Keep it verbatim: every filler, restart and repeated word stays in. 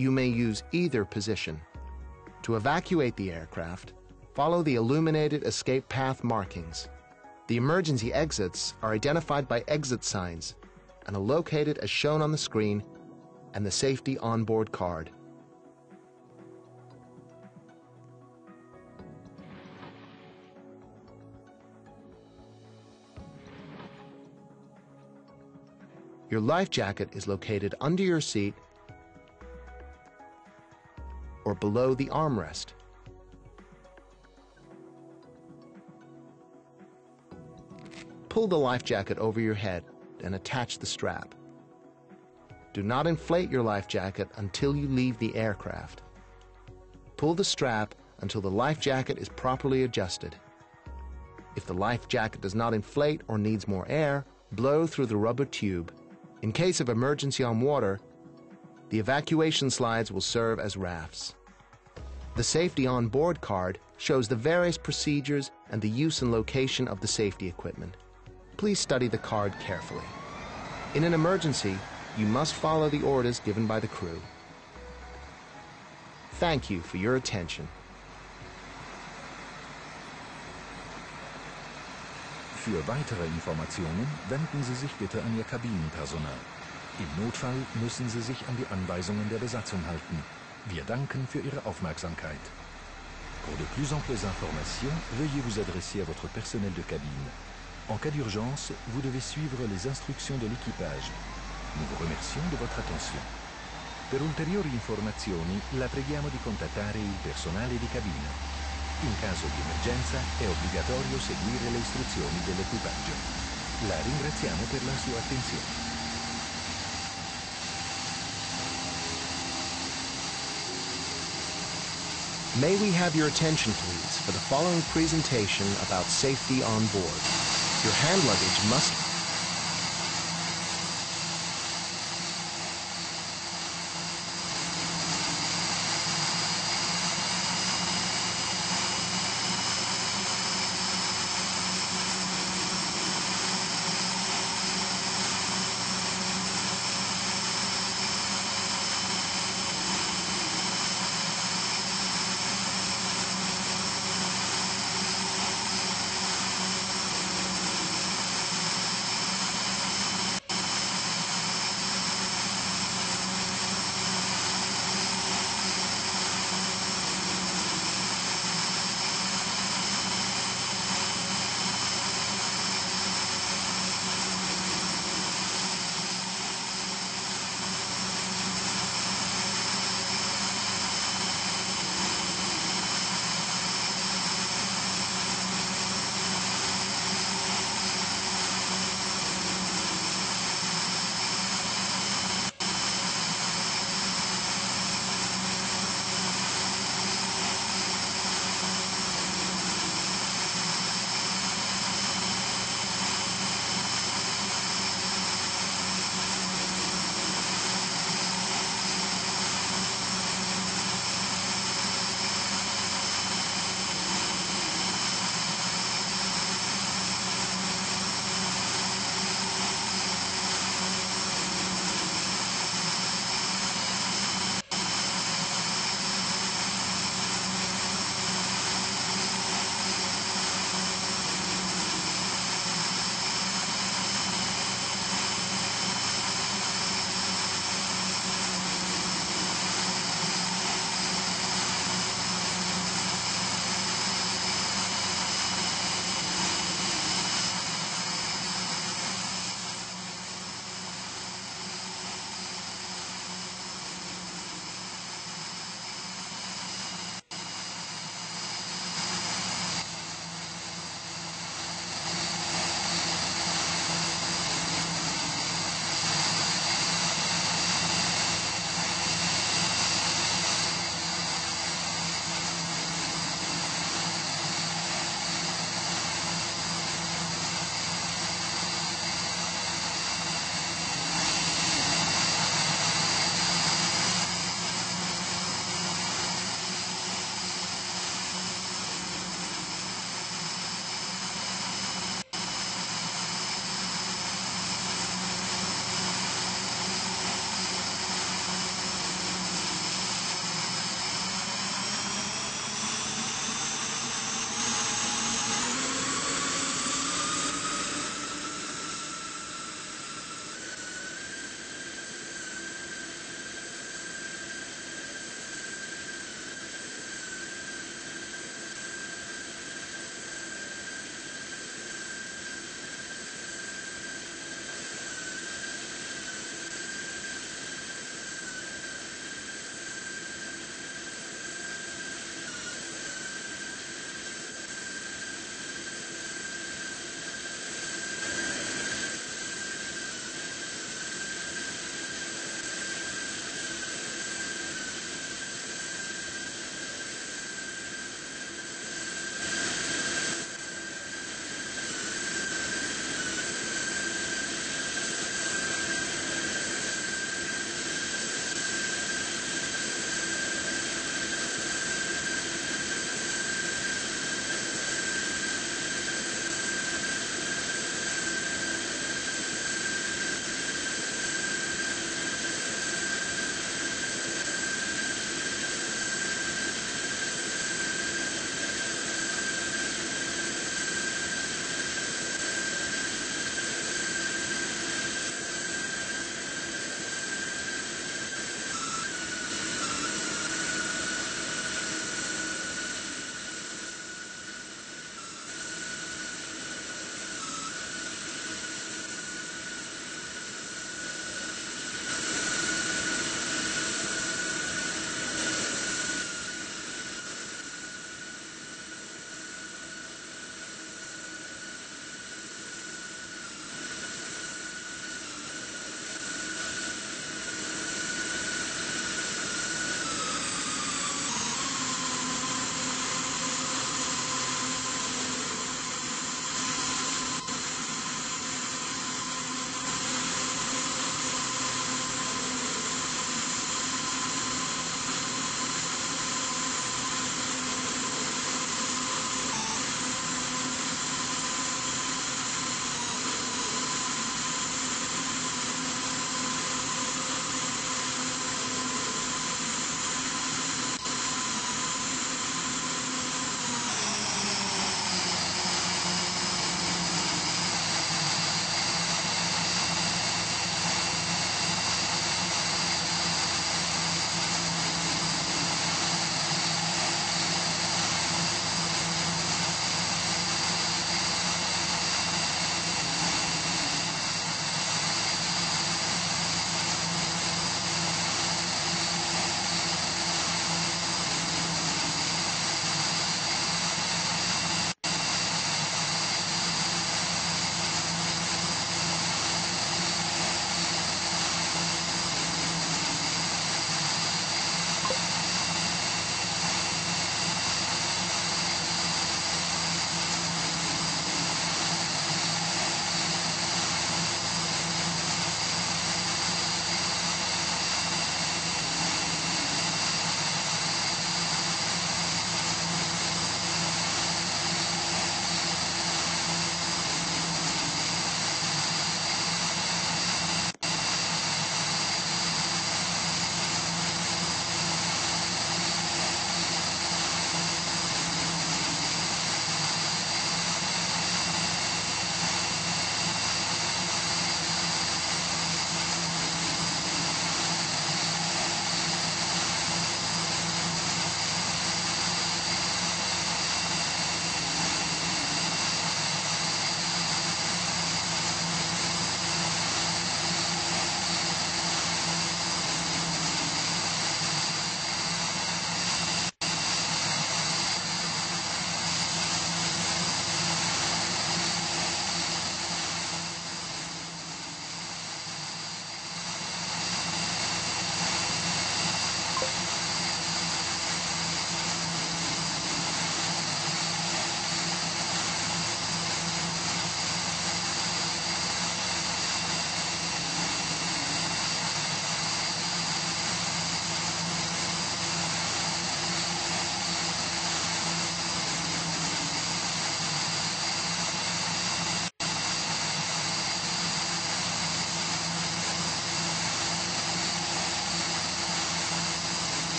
You may use either position. To evacuate the aircraft, follow the illuminated escape path markings. The emergency exits are identified by exit signs and are located as shown on the screen and the safety onboard card. Your life jacket is located under your seat or below the armrest. Pull the life jacket over your head and attach the strap. Do not inflate your life jacket until you leave the aircraft. Pull the strap until the life jacket is properly adjusted. If the life jacket does not inflate or needs more air, blow through the rubber tube. In case of emergency on water, the evacuation slides will serve as rafts. The Safety On Board card shows the various procedures and the use and location of the safety equipment. Please study the card carefully. In an emergency, you must follow the orders given by the crew. Thank you for your attention. Für weitere Informationen wenden Sie sich bitte an Ihr Kabinenpersonal. Im Notfall müssen Sie sich an die Anweisungen der Besatzung halten. Wir danken für Ihre Aufmerksamkeit. Pour de plus amples informations, veuillez vous adresser à votre personnel de cabine. En cas d'urgence, vous devez suivre les instructions de l'équipage. Nous vous remercions de votre attention. Per ulteriori informazioni, la preghiamo di contattare il personale di cabina. In caso di emergenza è obbligatorio seguire le istruzioni dell'equipaggio. La ringraziamo per la sua attenzione. May we have your attention, please, for the following presentation about safety on board. Your hand luggage must